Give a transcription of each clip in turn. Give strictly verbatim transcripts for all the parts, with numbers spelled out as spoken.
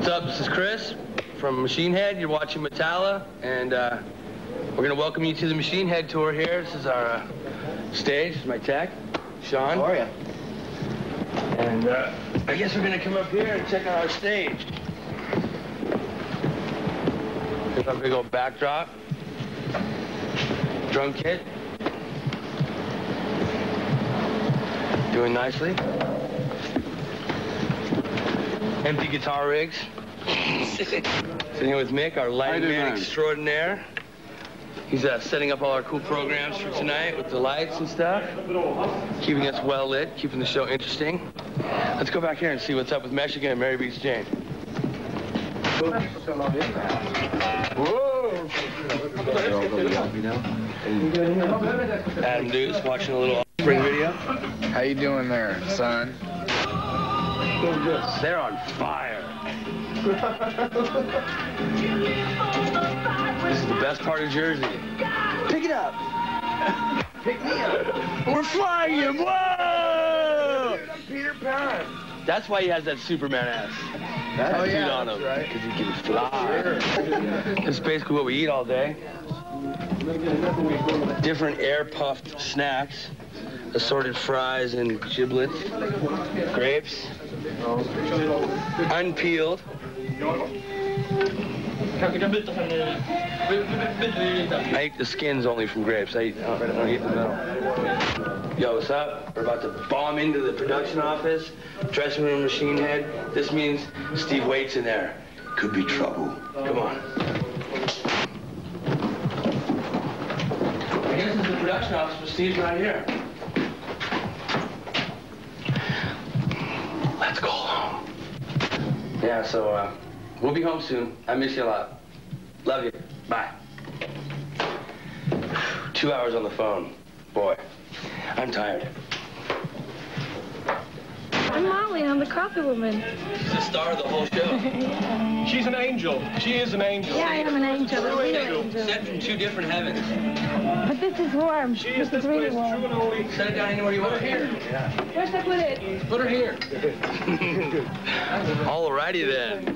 What's up? This is Chris from Machine Head. You're watching Metallica, and uh, we're going to welcome you to the Machine Head tour here. This is our uh, stage. This is my tech, Sean. How are you? And uh, I guess we're going to come up here and check out our stage. Here's our big old backdrop. Drum kit. Doing nicely. Empty guitar rigs. Sitting here with Mick, our lighting man extraordinaire. He's uh, setting up all our cool programs for tonight with the lights and stuff. Keeping us well lit, keeping the show interesting. Let's go back here and see what's up with Michigan and Mary Beats Jane. Whoa! Adam Deuce watching a little spring video. How you doing there, son? They're on fire. This is the best part of Jersey. Pick it up. Pick me up. We're flying him. Whoa! Peter Pan. That's why he has that Superman ass. That's Tattooed yeah, on him. right. Because he can fly. It's basically what we eat all day. Different air-puffed snacks. Assorted fries and giblets. Grapes. Unpeeled. I eat the skins only from grapes. I eat, I don't, I don't eat the middle. Yo, what's up? We're about to bomb into the production office. Dressing room, Machine Head. This means Steve Waite's in there. Could be trouble. Come on. I guess this is the production office, but Steve's not here. Let's go home. Yeah, so uh, we'll be home soon. I miss you a lot. Love you. Bye. Two hours on the phone. Boy, I'm tired. I'm Molly. I'm the coffee woman. She's the star of the whole show. Yeah. She's an angel. She is an angel. Yeah, I am an angel. A real angel. Sent from two different heavens. But this is warm. She is this this is really place warm. true and only. Set it down anywhere you want. Here. Yeah. Where should I put it? Put her here. Alrighty then.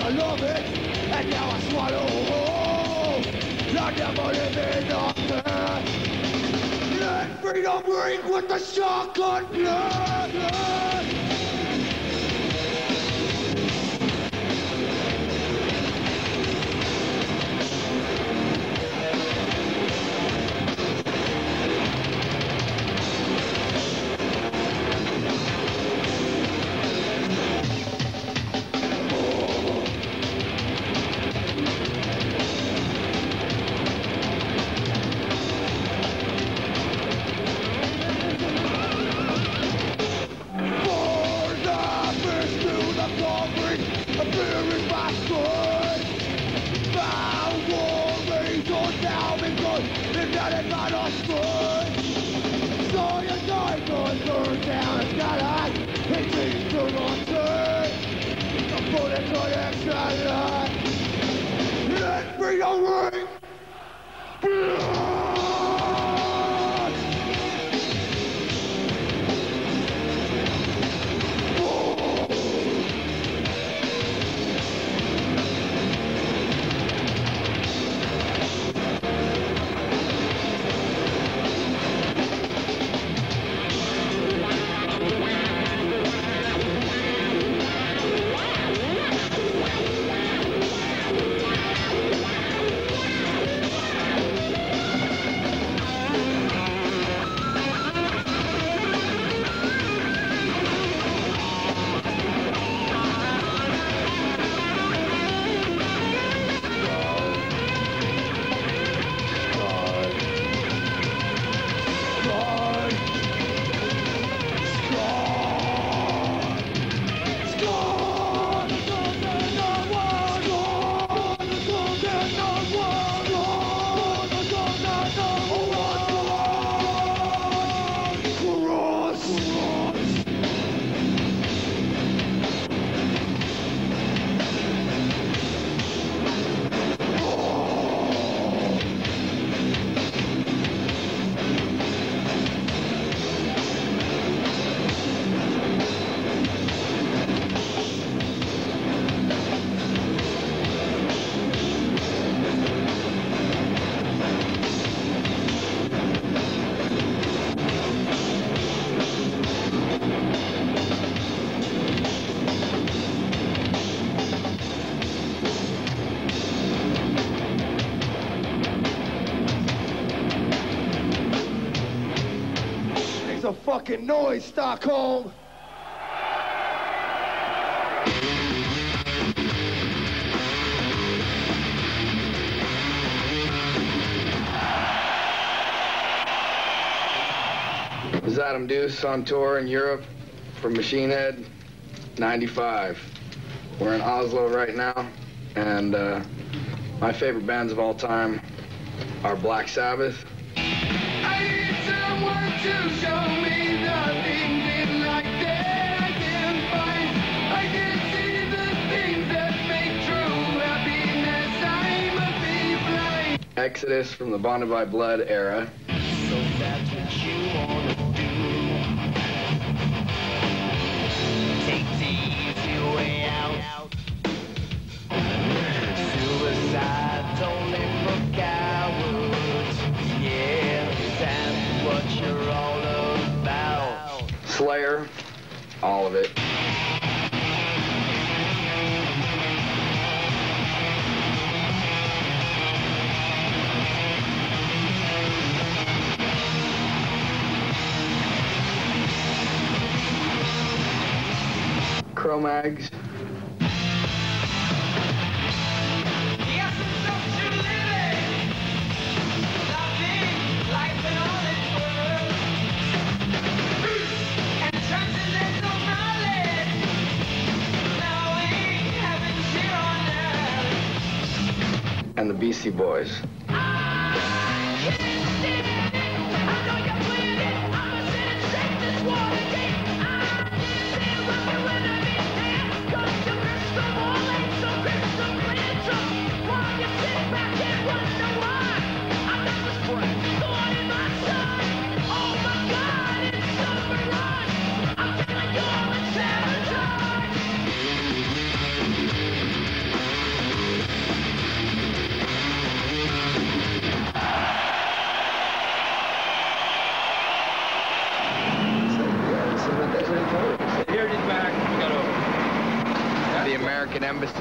I love it, and now I swallow whole. I never live in nothing. Let freedom ring with the shotgun blood. Fucking noise, Stockholm! This is Adam Duce on tour in Europe for Machine Head ninety-five. We're in Oslo right now, and uh, my favorite bands of all time are Black Sabbath. I need someone to show me nothing in like that I can find. I can see the things that make true happiness. I must be blind. Exodus from the Bonded by Blood era. So that's what you wanna do. Take the easy way out. Suicide's only for cowards. Yeah, that's what you're all about. Slayer, all of it. Cro-Mags. And the Beastie Boys. American Embassy.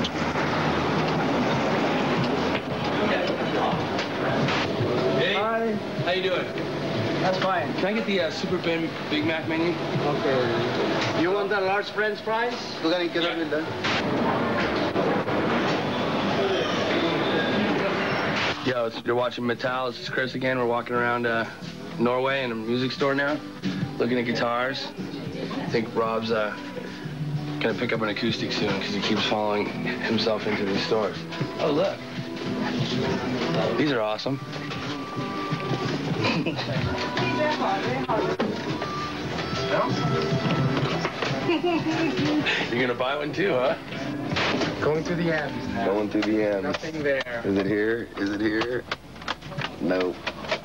Hey, Hi. how you doing? That's fine. Can I get the uh, Super Big, Big Mac menu? Okay. You want the large French fries? Yo, it's, you're watching Metal. This is Chris again. We're walking around uh, Norway in a music store now, looking at guitars. I think Rob's uh, gonna pick up an acoustic soon because he keeps following himself into these stores. Oh, look. These are awesome. You're gonna buy one too, huh? Going through the M's now. Going through the end. Nothing there. Is it here? Is it here? Nope.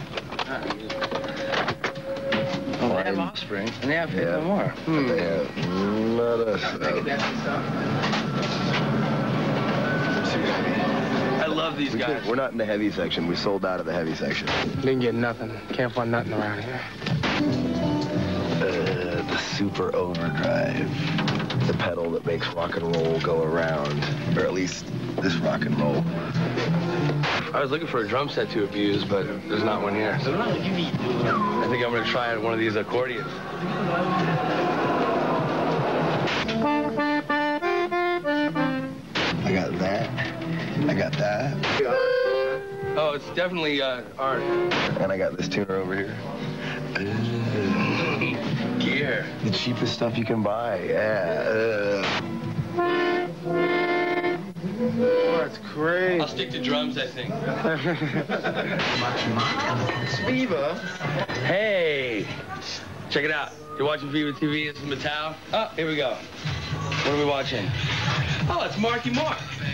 Oh, they have Offspring, and they have Yeah. even more. Hmm. They have not us. I love these We guys. can't- We're not in the heavy section. We sold out of the heavy section. Didn't get nothing. Can't find nothing around here. Uh, the Super Overdrive. The pedal that makes rock and roll go around. Or at least this rock and roll. I was looking for a drum set to abuse, but there's not one here. So I think I'm gonna try one of these accordions. I got that. I got that. Oh, it's definitely uh, art. And I got this tuner over here. Gear. The cheapest stuff you can buy. Yeah. Oh, that's great. I'll stick to drums, I think. Viva. Hey, check it out. You're watching Viva T V. This is Metal. Oh, here we go. What are we watching? Oh, it's Marky Mark.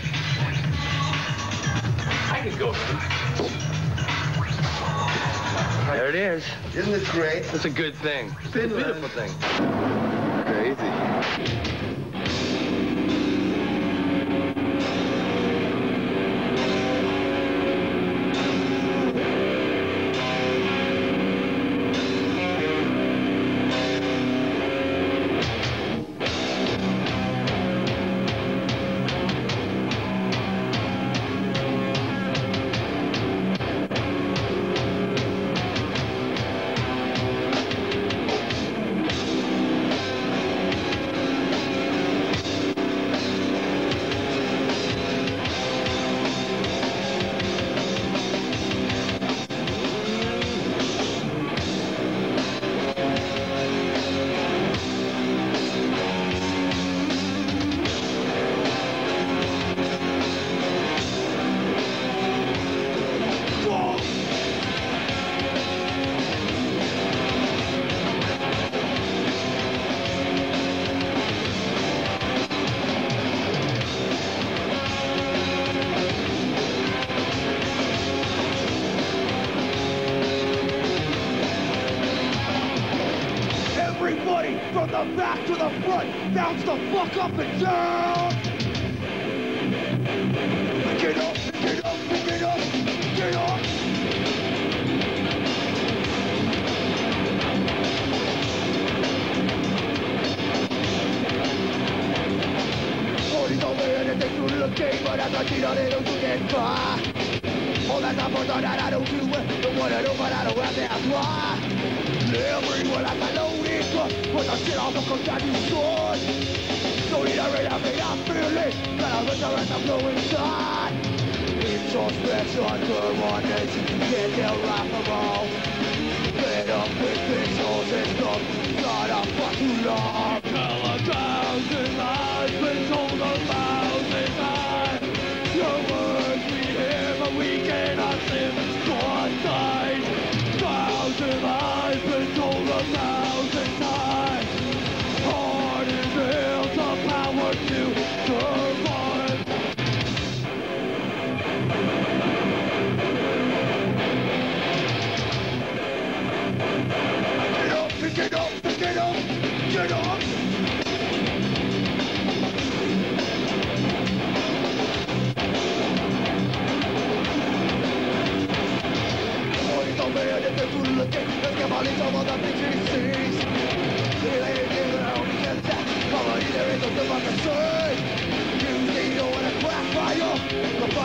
I can go. There it is. Isn't this great? That's a good thing. It's a beautiful thing. Crazy. Everybody from the back to the front, bounce the fuck up and down. Get up, get up, get up, get up. Ahorita me de tu lo que va a tirar de tu tiempo. All that I'm on that I don't do it, the one I don't but I don't have that's why. Everyone has a loaded gun, but the shit off the coast that you should. So you don't really have me, I feel it, that I wish I was a blow inside. It's so special to one nation, get their laughable. Get up with pixels and stuff, not a fuck too long. Tell a thousand lies, been told a thousand times. Your words we hear, but we cannot live one side. Thousand lies been told a thousand times. Hard is built the power to survive. Get up, get up, get up, get up. Ahorita me de tu lo que es que maldito moda pinches. Come on, either it doesn't fucking say. You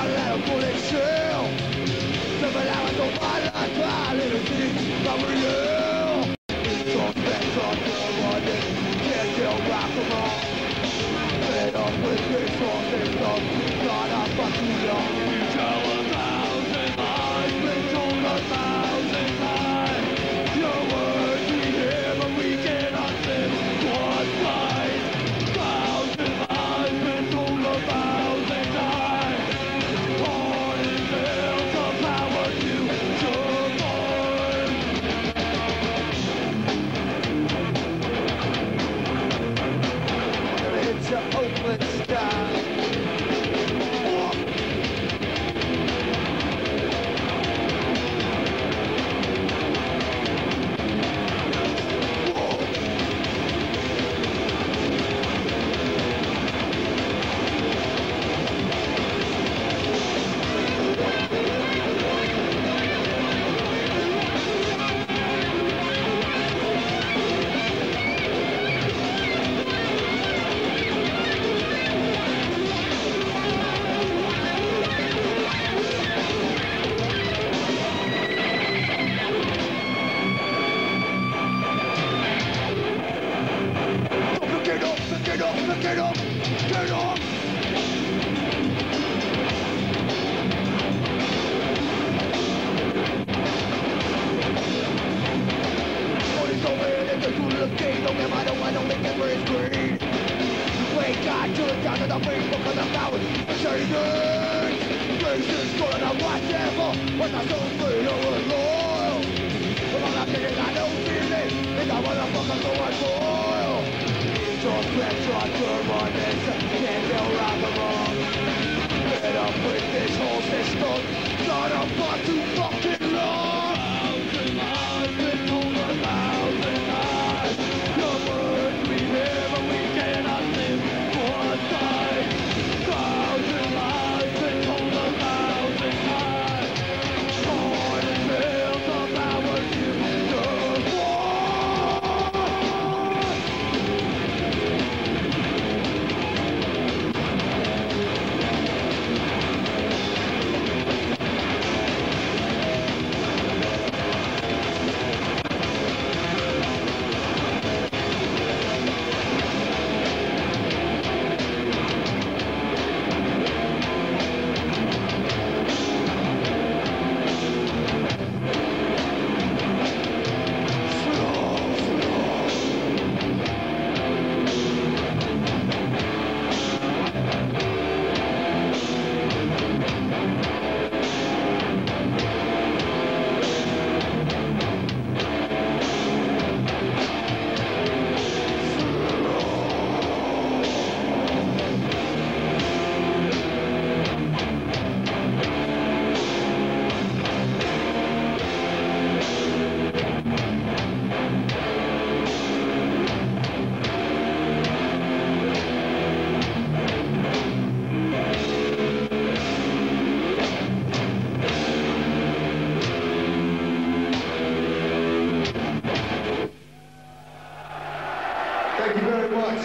Thank you very much.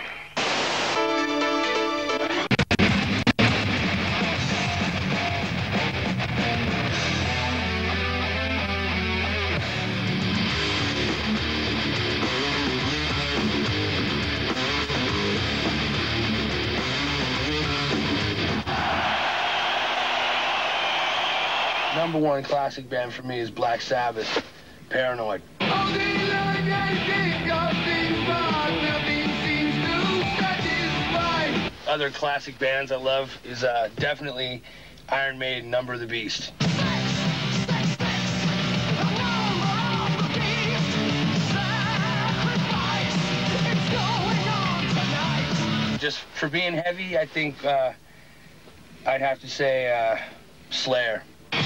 Number one classic band for me is Black Sabbath, Paranoid. Other classic bands I love is uh, definitely Iron Maiden, Number of the Beast. Just for being heavy, I think uh, I'd have to say uh, Slayer.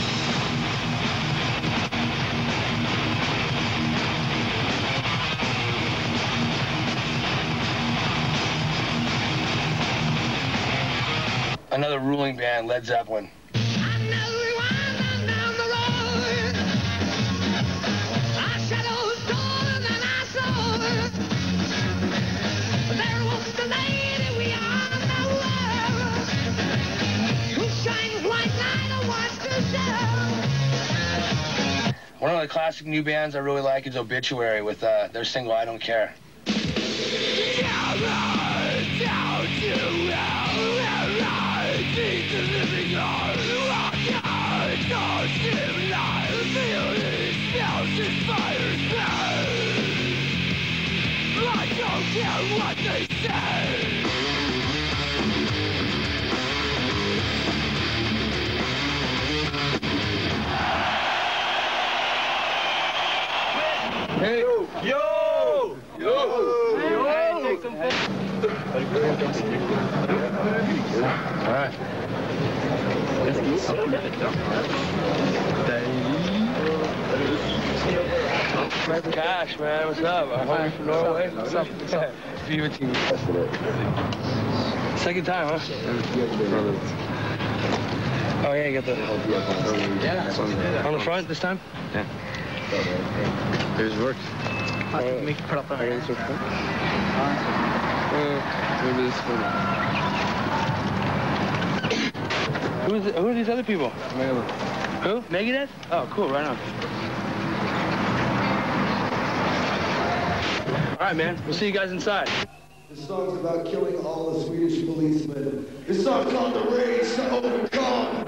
Another ruling band, Led Zeppelin. Shine of the classic new bands I really like is Obituary with uh, their single I Don't Care. What they say. Hey, yo, yo, yo, yo. Hey, take some photos. All right. Cash, man, what's up? I'm home from Norway. What's up? What's up? Viva team. Second time, huh? Oh yeah, you got the. Yeah. On the front this time? Yeah. Here's works. Mycket prata här. Maybe this one. Who is it, who are these other people? Megadeth. Who? Megadeth? Oh, cool. Right on. All right, man. We'll see you guys inside. This song's about killing all the Swedish policemen. This song's called The Race to Overcome.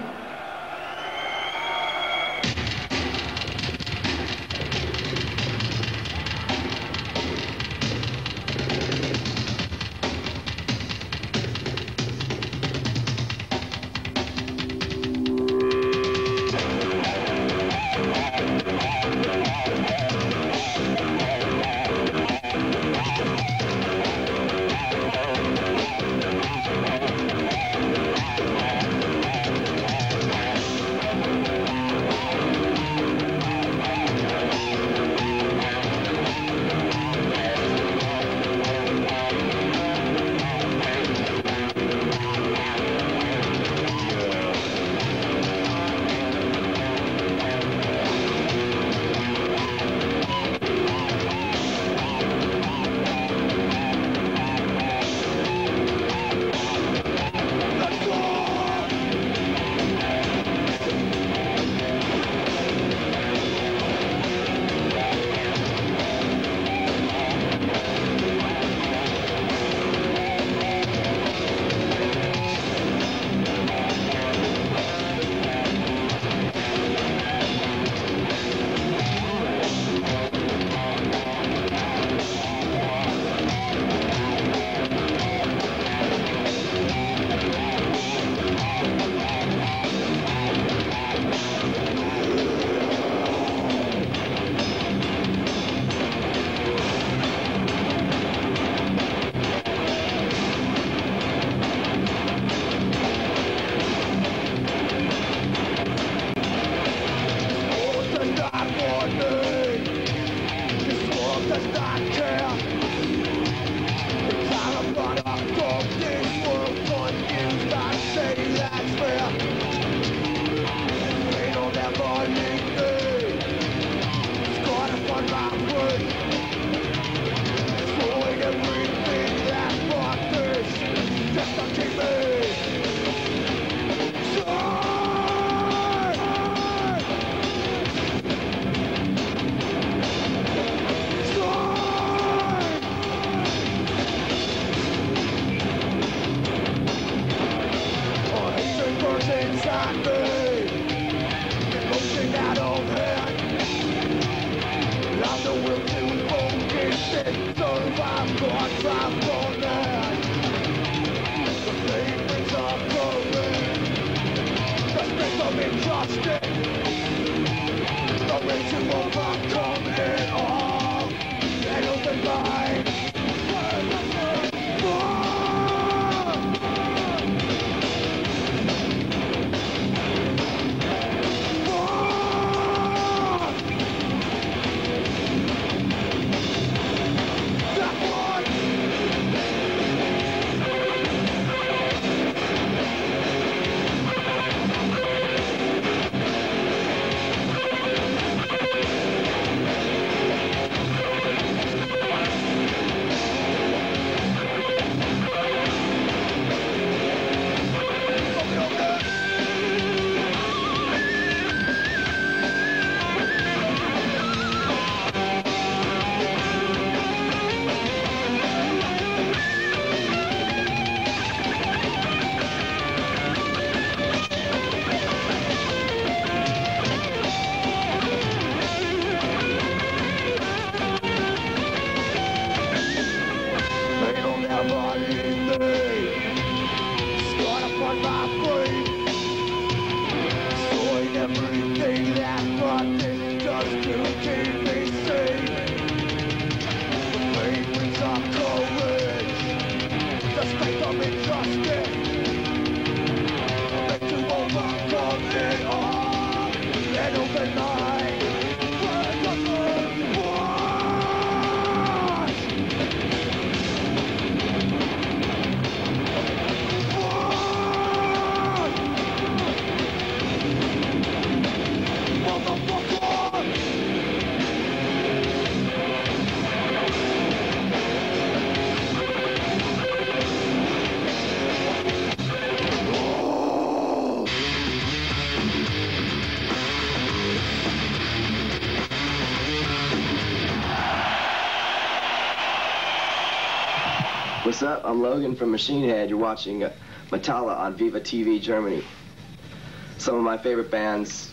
What's up? I'm Logan from Machine Head. You're watching uh, Metallica on Viva T V Germany. Some of my favorite bands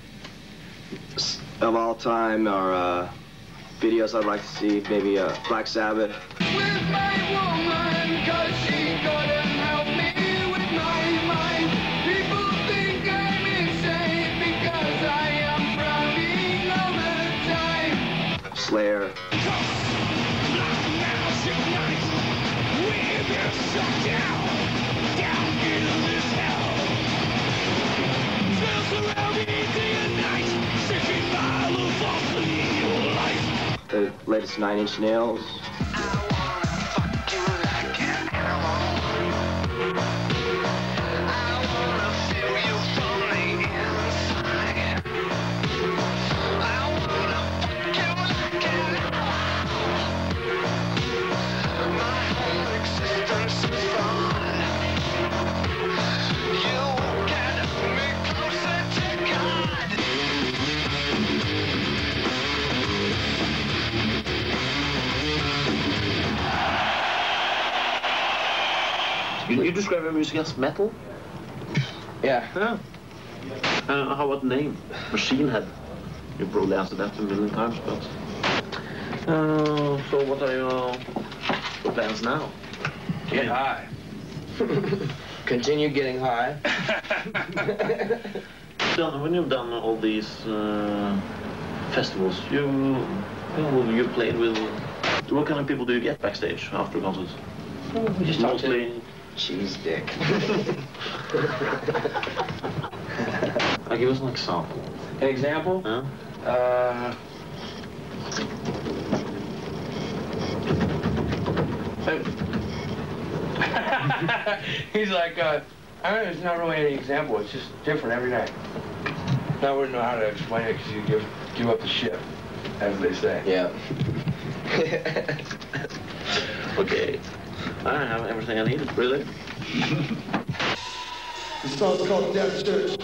of all time are uh, videos I'd like to see, maybe uh, Black Sabbath. With my woman, 'cause she couldn't help me with my mind. People think I'm insane because I am frowning all the time. Slayer. The latest Nine Inch Nails. You, you describe your music as metal? Yeah. Yeah. Uh, how about name? Machine Head. You probably answered that a million times, but... Uh, so what are your plans now? Get high. Continue getting high. Done, when you've done all these uh, festivals, you, you you played with... What kind of people do you get backstage after concerts? We just talked Mostly... to cheese dick. I'll give us an example. An example? Huh? Uh... He's like, uh, I don't know, there's not really any example. It's just different every night. I wouldn't know how to explain it because you give, give up the ship, as they say. Yeah. Okay. I have everything I need, really. The song's called Death Church.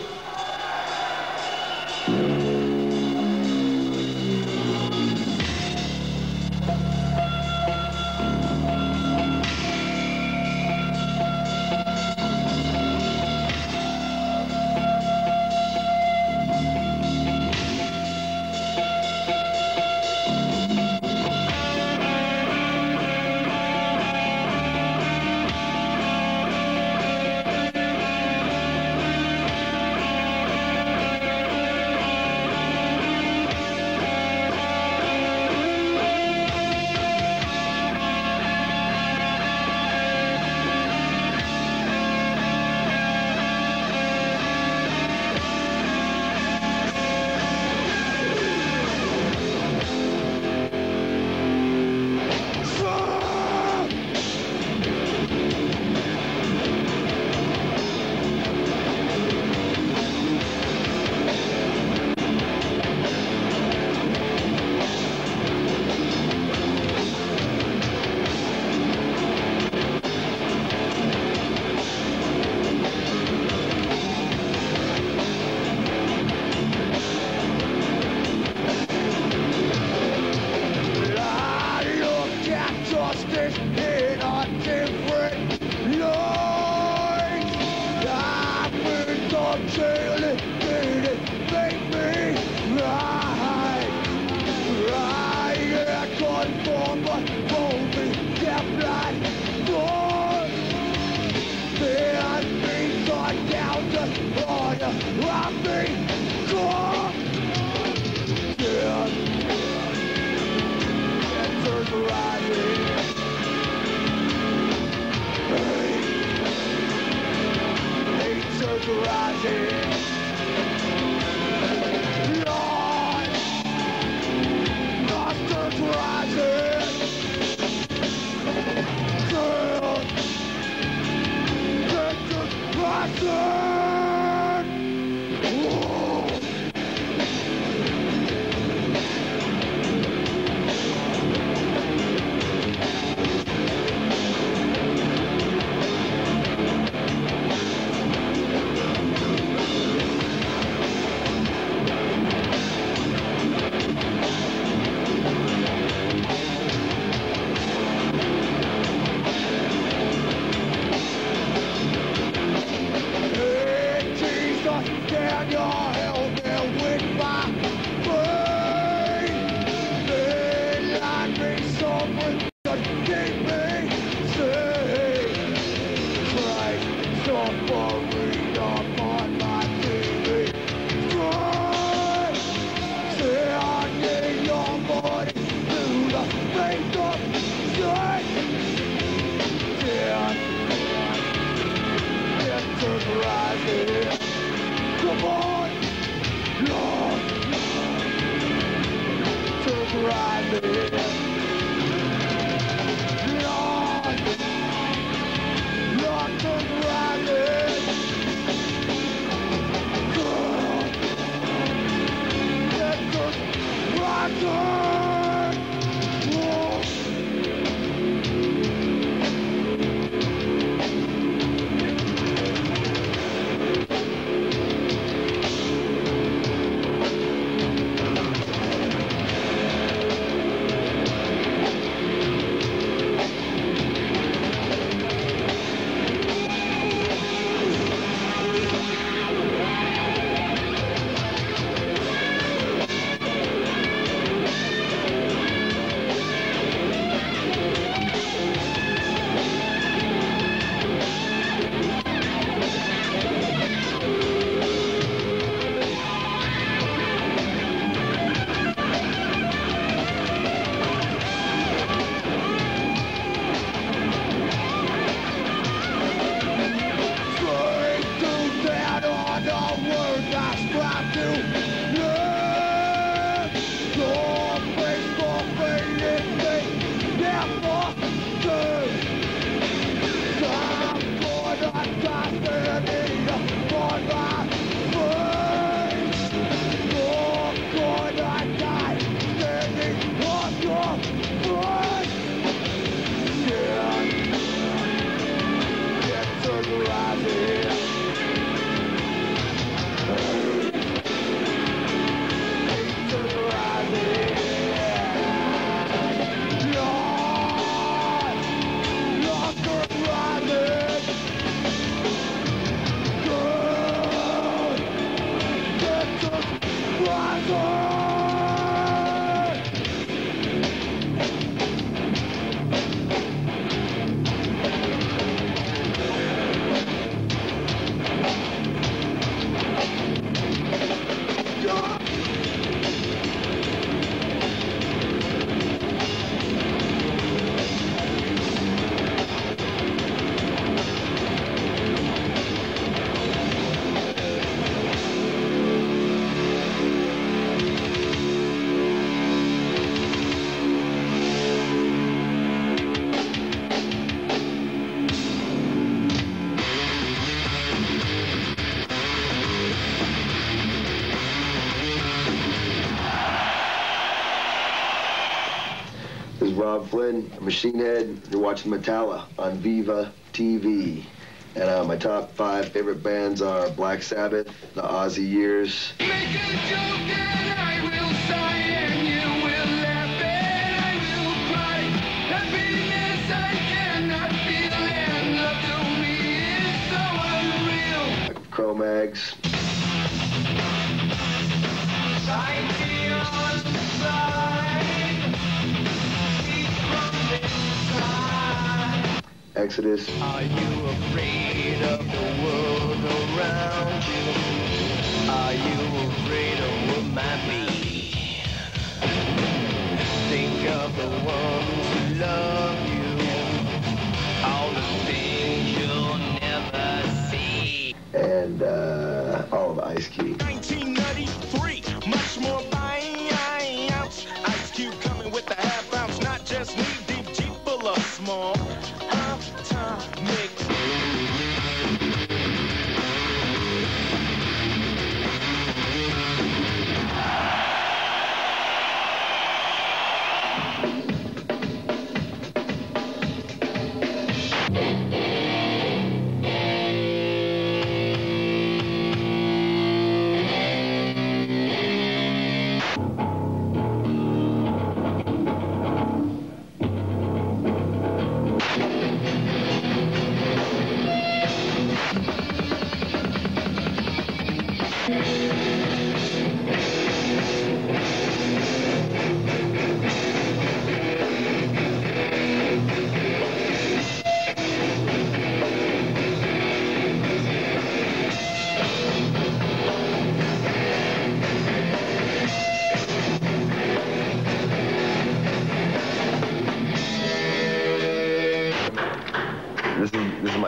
Rob Flynn, Machine Head. You're watching Metallica on Viva T V. And uh, my top five favorite bands are Black Sabbath, The Ozzy Years. Make a joke and I will sigh and you will laugh and I will cry. Happiness I cannot feel and love to me is so unreal. Cro-Mags. Exodus. Are you afraid of the world around you? Are you afraid of what might be? Think of the ones who love you, all the things you'll never see. And uh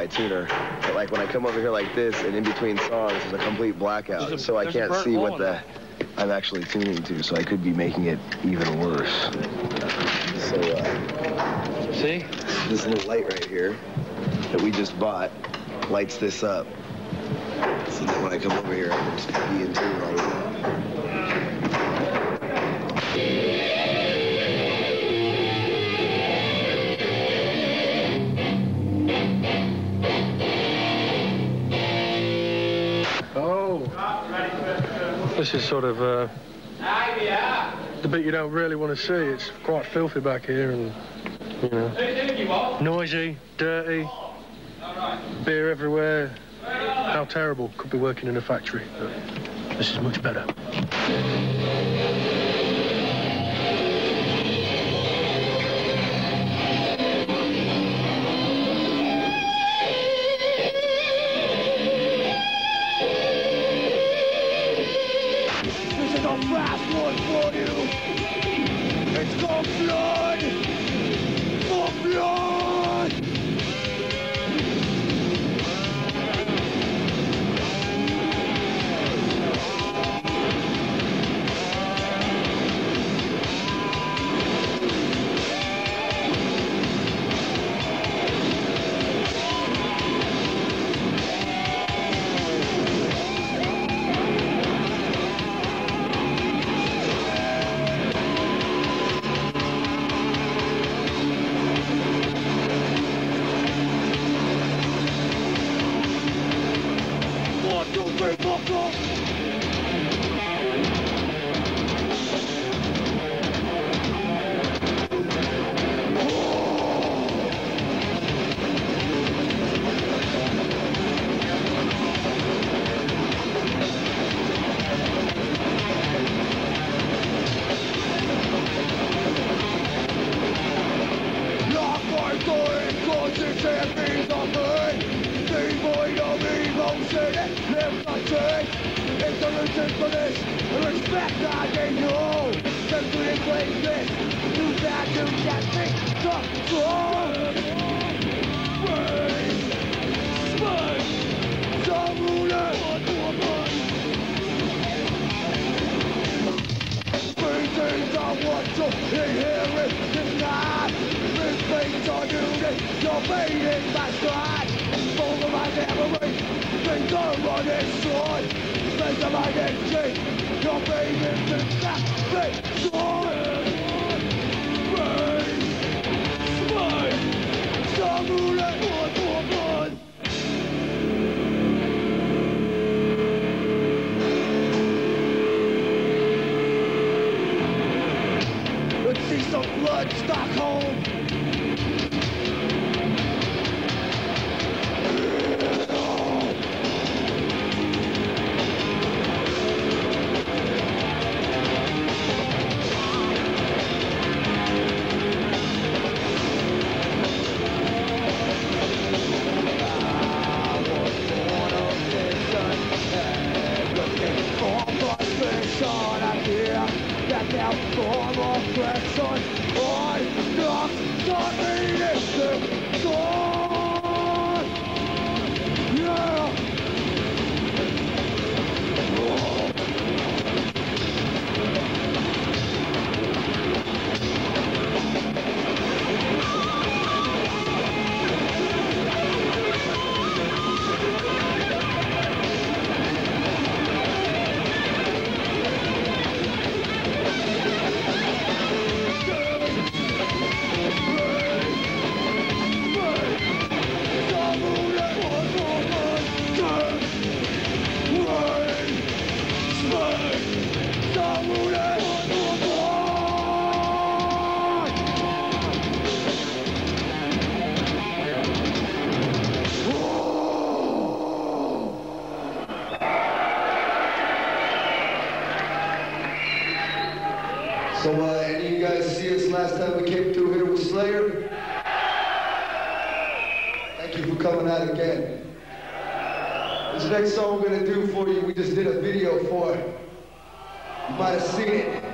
my tuner. But like when I come over here like this and in between songs, there's a complete blackout. A, so I can't see what the I'm actually tuning to, so I could be making it even worse. So, uh, see? This little light right here that we just bought lights this up. So that when I come over here, I can just be in tune all the time. This is sort of uh, the bit you don't really want to see. It's quite filthy back here and, you know, noisy, dirty, beer everywhere. How terrible. Could be working in a factory, but this is much better. Fast one for you. It's called blood. For blood. So, uh, any of you guys see us last time we came through here with Slayer? Thank you for coming out again. This next song we're gonna do for you, we just did a video for. You might have seen it.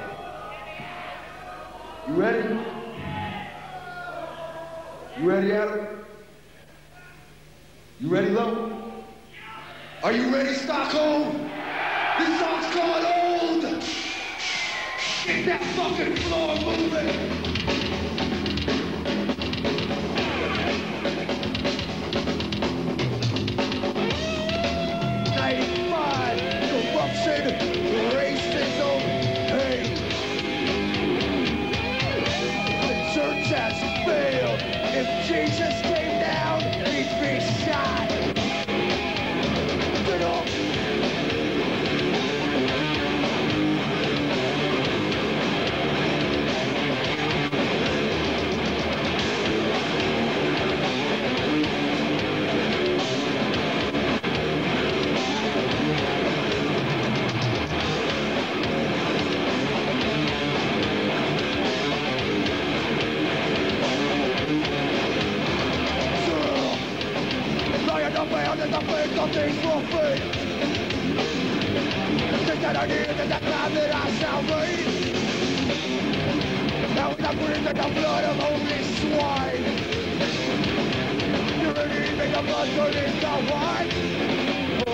You ready? You ready, Adam? You ready, Lo? Are you ready, Stockholm? This song's called Old. Get that fucking floor moving. ninety-five, corruption, racism, hate. The church has failed. If Jesus came down, he'd be shot. Get up. Nothing's for free. Think that I need it, that time that I shall read. Now I'm breathing the blood of holy swine. You're ready to make the blood turn into wine. Oh,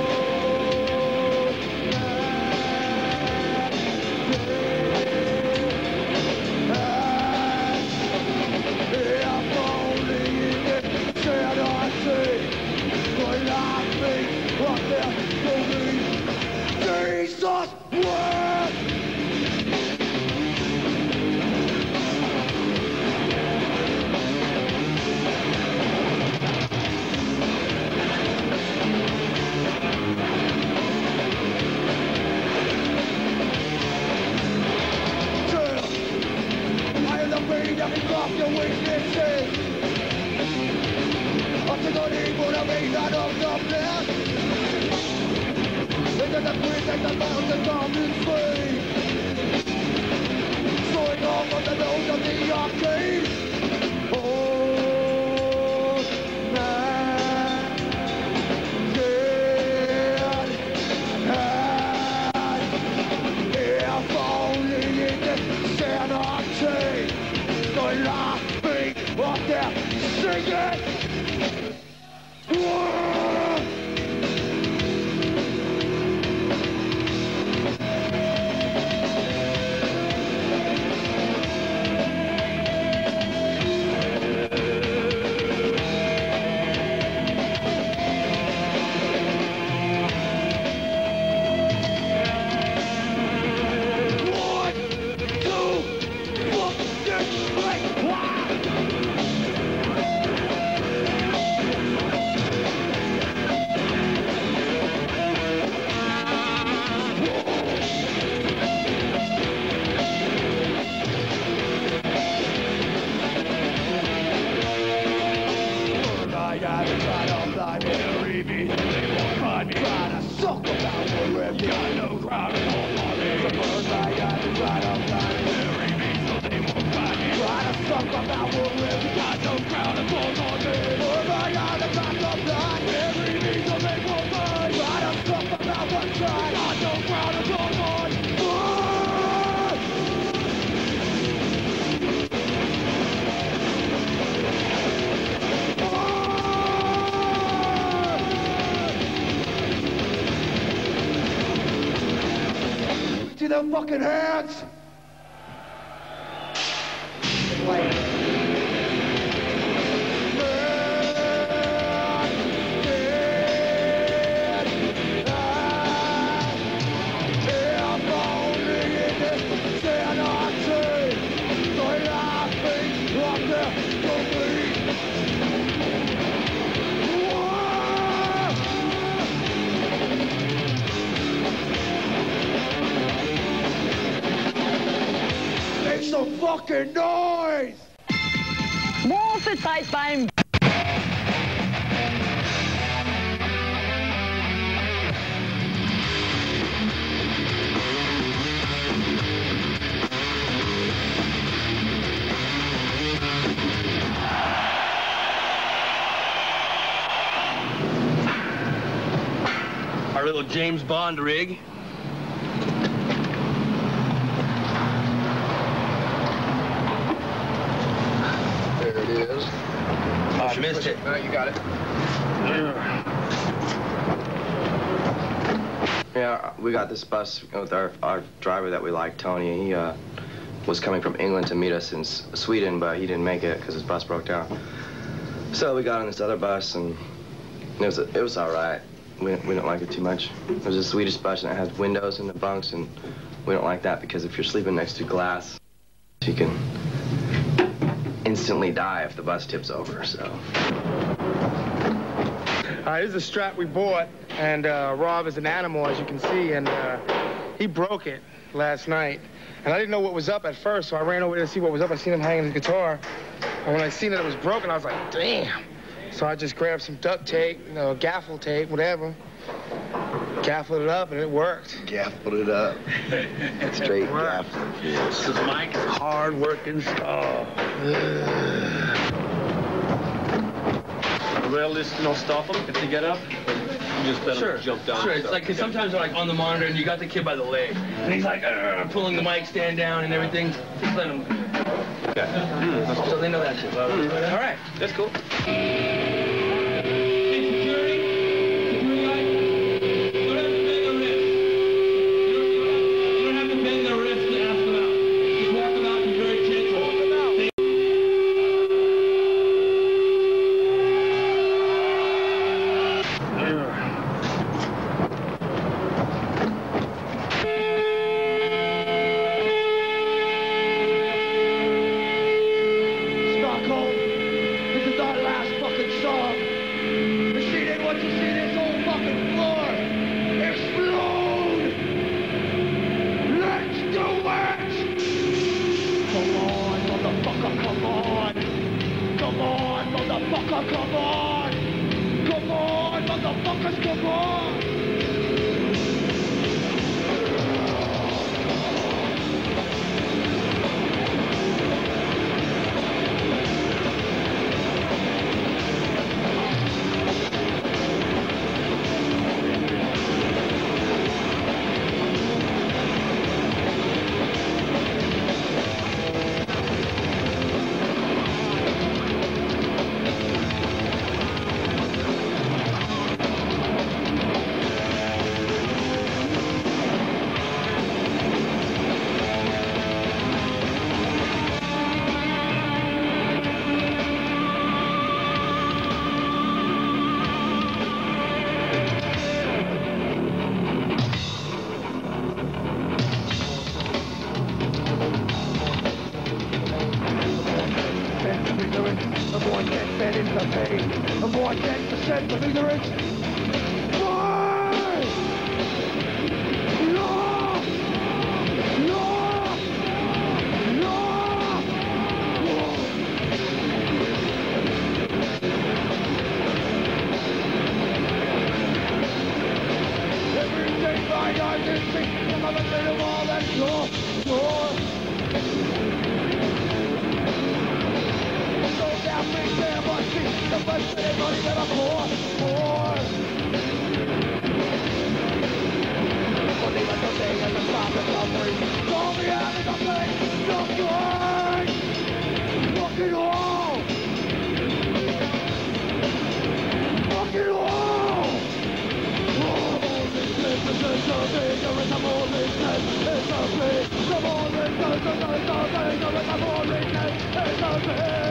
yeah, I'm only in it, can I see? What there for me? Jesus word! I am the pain that can cause your weaknesses. I'm the evil that made out of the blood. Into the quiz and the mountains of his faith. Soaring off on the nose of the arcade. Oh, man, dead. And if only in this sanity, the last beat of their singing. See them fucking hands? Like, some fucking noise! Morphe-Zeit beim... Our little James Bond rig. There it is. Oh, I missed it. No, you got it. we got this bus with our, our driver that we like, Tony. He uh, was coming from England to meet us in S Sweden, but he didn't make it because his bus broke down. So we got on this other bus, and it was it was all right. We we didn't like it too much. It was a Swedish bus, and it has windows in the bunks, and we don't like that because if you're sleeping next to glass, you can instantly die if the bus tips over. So. Uh, this is a Strat we bought, and uh, Rob is an animal, as you can see, and uh, he broke it last night. And I didn't know what was up at first, so I ran over there to see what was up. I seen him hanging his guitar, and when I seen that it was broken, I was like, damn. So I just grabbed some duct tape, you know, gaffle tape, whatever, gaffled it up, and it worked. Gaffled it up. Straight gaffle. This is Mike. Hard-working stuff. Well, this you know, stop them if they get up. You just let Sure, them jump down. sure. It's like, cause sometimes they're like on the monitor and you got the kid by the leg. And he's like, "Arr," pulling the mic stand down and everything. Just let him. Okay. Mm, So they know that shit. Mm. All right, that's cool. It's a